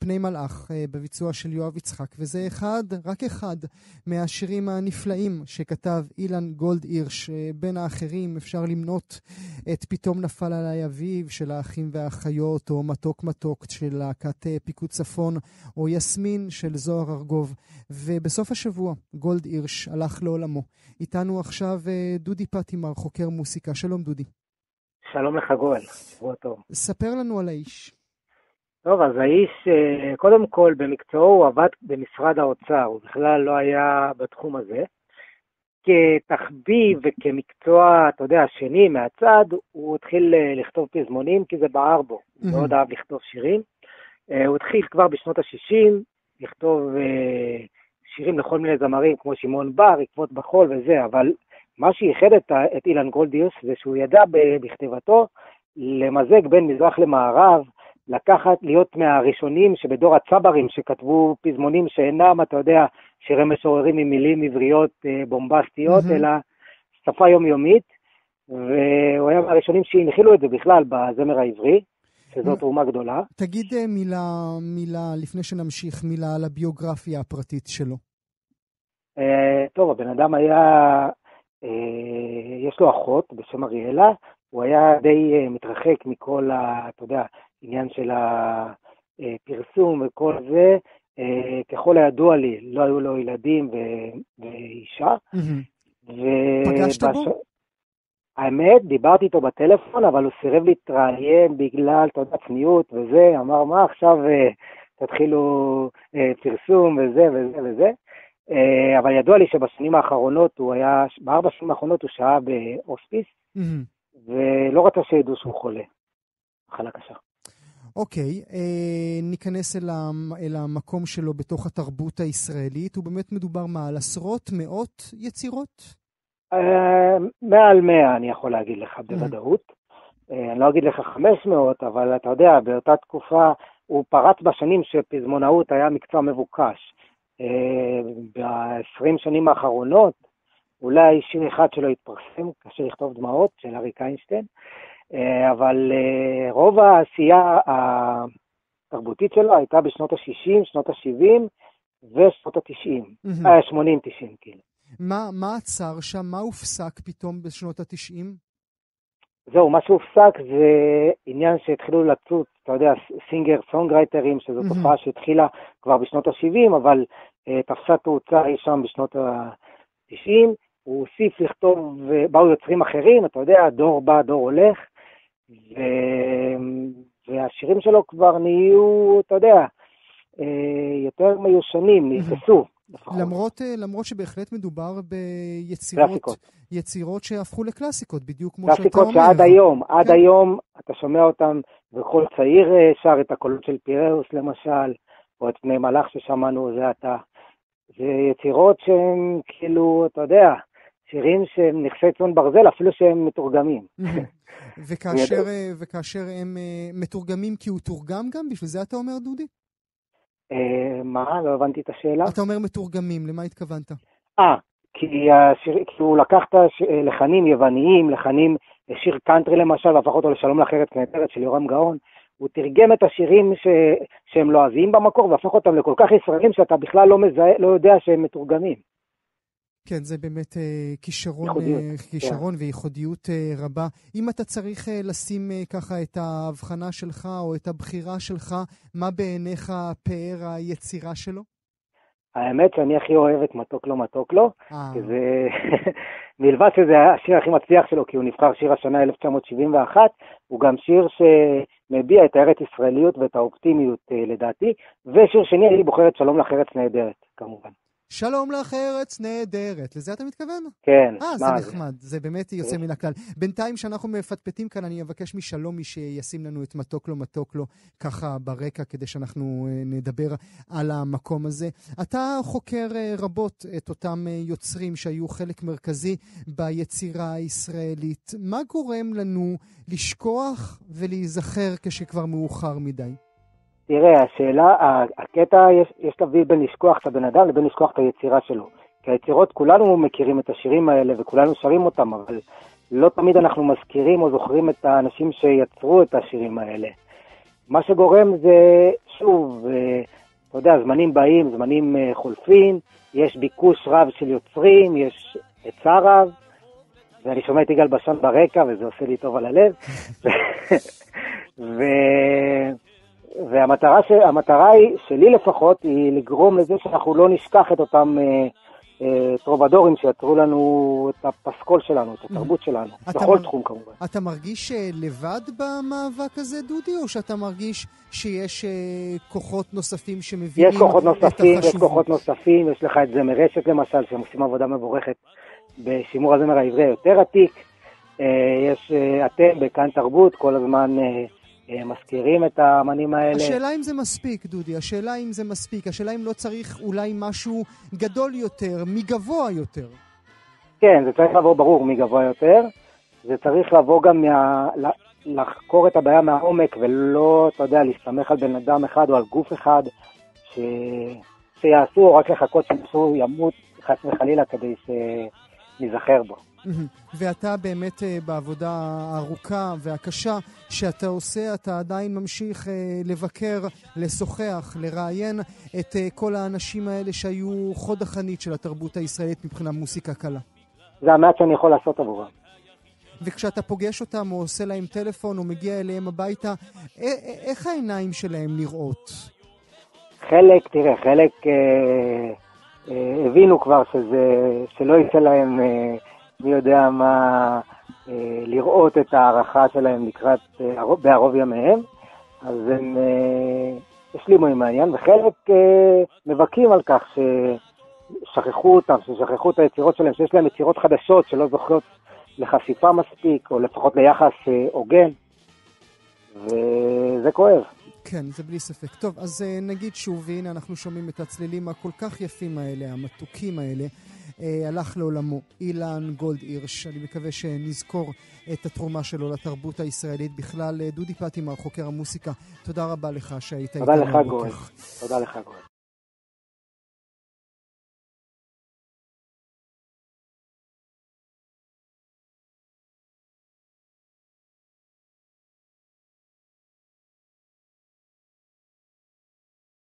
פני מלאך בביצוע של יואב יצחק, וזה רק אחד מהשירים הנפלאים שכתב אילן גולד הירש. בין האחרים אפשר למנות את פתאום נפל עליי אביב של האחים והאחיות, או מתוק מתוק של להקת פיקוד צפון, או יסמין של זוהר ארגוב. ובסוף השבוע גולד הירש הלך לעולמו. איתנו עכשיו דודי פטימר, חוקר מוסיקה. שלום דודי. שלום לך גואל, שבוע טוב. ספר לנו על האיש. טוב, אז האיש, קודם כל במקצועו הוא עבד במשרד האוצר, הוא בכלל לא היה בתחום הזה. כתחביב וכמקצוע, אתה יודע, שני מהצד, הוא התחיל לכתוב פזמונים כי זה בער בו, הוא מאוד אהב לכתוב שירים. הוא התחיל כבר בשנות ה-60 לכתוב שירים לכל מיני זמרים כמו שמעון בר, עקבות בחול וזה, אבל מה שייחד את אילן גולד הירש זה שהוא ידע בכתיבתו למזג בין מזרח למערב, להיות מהראשונים שבדור הצברים שכתבו פזמונים שאינם, אתה יודע, שירי משוררים עם מילים עבריות בומבסטיות, אלא שפה יומיומית, והוא היה מהראשונים שהנחילו את זה בכלל בזמר העברי, שזאת תרומה גדולה. תגיד מילה, לפני שנמשיך, מילה על הביוגרפיה הפרטית שלו. טוב, הבן אדם היה, יש לו אחות בשם אריאלה, הוא היה די מתרחק מכל, אתה יודע, עניין של הפרסום וכל זה, ככל הידוע לי, לא היו לו ילדים ואישה. פגשת בו? האמת, דיברתי איתו בטלפון, אבל הוא סירב להתראיין בגלל, אתה יודע, צניעות וזה, אמר, מה עכשיו תתחילו פרסום וזה וזה וזה. אבל ידוע לי שבשנים האחרונות ב4 שנים האחרונות הוא שהה בהוספיס, ולא רצה שידעו שהוא חולה. מחלה קשה. אוקיי, ניכנס אל המקום שלו בתוך התרבות הישראלית. הוא באמת מדובר על עשרות, מאות יצירות? מעל 100 אני יכול להגיד לך בוודאות. אני לא אגיד לך 500, אבל אתה יודע, באותה תקופה הוא פרץ בשנים שפזמונאות היה מקצוע מבוקש. ב-20 שנים האחרונות, אולי שיר אחד שלו התפרסם, כאשר לכתוב דמעות, של אריק איינשטיין, אבל רוב העשייה התרבותית שלו הייתה בשנות ה-60, שנות ה-70 ושנות ה-90, 80-90 כאילו. מה עצר שם? מה הופסק פתאום בשנות ה-90? זהו, מה שהופסק זה עניין שהתחילו לצוץ, אתה יודע, סינגר, סונגרייטרים, שזו תופעה שהתחילה כבר בשנות ה-70, אבל תפסה תאוצה אי שם בשנות ה-90, הוא הוסיף לכתוב, באו יוצרים אחרים, אתה יודע, דור בא, דור הולך, והשירים שלו כבר נהיו, אתה יודע, יותר מיושנים, נתפסו. למרות שבהחלט מדובר ביצירות שהפכו לקלאסיקות, בדיוק כמו שאתה אומר. קלאסיקות שעד היום אתה שומע אותם, וכל צעיר שר את הקולות של פיראוס למשל, או את פני מלאך ששמענו, זה אתה. זה יצירות שהן כאילו, אתה יודע, שירים שהם נכסי צאן ברזל, אפילו שהם מתורגמים. וכאשר הם מתורגמים כי הוא תורגם גם, בשביל זה אתה אומר דודי? מה? לא הבנתי את השאלה. אתה אומר מתורגמים, למה התכוונת? כי הוא לקח את לחנים יווניים, לחנים שיר קאנטרי למשל, והפך אותו לשלום לך ארץ נהדרת של יורם גאון. הוא תרגם את השירים שהם לועזיים במקור, והפך אותם לכל כך ישראלים שאתה בכלל לא יודע שהם מתורגמים. כן, זה באמת כישרון וייחודיות רבה. אם אתה צריך לשים ככה את ההבחנה שלך או את הבחירה שלך, מה בעיניך פאר היצירה שלו? האמת שאני הכי אוהב את מתוק לא מתוק לא, זה מלבד שזה השיר הכי מצליח שלו, כי הוא נבחר שיר השנה 1971, הוא גם שיר שמביע את הארץ ישראליות ואת האופטימיות לדעתי, ושיר שני אני בוחר את שלום לך ארץ נהדרת כמובן. שלום לך ארץ נהדרת, לזה אתה מתכוון? כן. זה נחמד, זה באמת יוצא מן הכלל. בינתיים שאנחנו מפטפטים כאן, אני אבקש משלומי שישים לנו את מתוק לו ככה ברקע, כדי שאנחנו נדבר על המקום הזה. אתה חוקר רבות את אותם יוצרים שהיו חלק מרכזי ביצירה הישראלית. מה גורם לנו לשכוח ולהיזכר כשכבר מאוחר מדי? תראה, השאלה, הקטע, יש להבדיל בין לשכוח את הבן אדם לבין לשכוח את היצירה שלו. כי היצירות, כולנו מכירים את השירים האלה וכולנו שרים אותם, אבל לא תמיד אנחנו מזכירים או זוכרים את האנשים שיצרו את השירים האלה. מה שגורם זה, שוב, אתה יודע, זמנים באים, זמנים חולפים, יש ביקוש רב של יוצרים, יש היצע רב, ואני שומע את יגאל בשן ברקע, וזה עושה לי טוב על הלב. והמטרה היא, שלי לפחות, היא לגרום לזה שאנחנו לא נשכח את אותם טרובדורים שיצרו לנו את הפסקול שלנו, את התרבות שלנו, בכל תחום כמובן. אתה מרגיש לבד במאבק הזה, דודי, או שאתה מרגיש שיש כוחות נוספים שמבינים את החשיבות? יש כוחות נוספים, יש לך את זמר רשת למשל, שהם עושים עבודה מבורכת בשימור הזמר העברי יותר עתיק, יש אתם בכאן תרבות, כל הזמן מזכירים את האמנים האלה. השאלה אם זה מספיק, דודי, השאלה אם לא צריך אולי משהו גדול יותר, מגבוה יותר. כן, זה צריך לבוא ברור מגבוה יותר, זה צריך לבוא גם לחקור את הבעיה מהעומק, ולא, אתה יודע, להסתמך על בן אדם אחד או על גוף אחד, שיעשו או רק לחכות שמשהו ימות חס וחלילה כדי שנזכר בו. ואתה באמת בעבודה הארוכה והקשה שאתה עושה, אתה עדיין ממשיך לבקר, לשוחח, לראיין את כל האנשים האלה שהיו חוד החנית של התרבות הישראלית מבחינה מוסיקה קלה. זה המעט שאני יכול לעשות עבורם. וכשאתה פוגש אותם או עושה להם טלפון או מגיע אליהם הביתה, איך העיניים שלהם נראות? חלק הבינו כבר שלא יצא להם מי יודע מה לראות את הערכה שלהם לקראת בערוב ימיהם, אז הם השלימו עם העניין, וחלק מבקים על כך ששכחו את היצירות שלהם, שיש להם יצירות חדשות שלא זוכות לחשיפה מספיק, או לפחות ליחס הוגן, וזה כואב. כן, זה בלי ספק. טוב, אז נגיד שוב, והנה אנחנו שומעים את הצלילים הכל כך יפים האלה, המתוקים האלה, הלך לעולמו אילן גולד הירש. אני מקווה שנזכור את התרומה שלו לתרבות הישראלית בכלל. דודי פטימר, חוקר המוסיקה, תודה רבה לך שהיית איתנו. תודה לך גואל.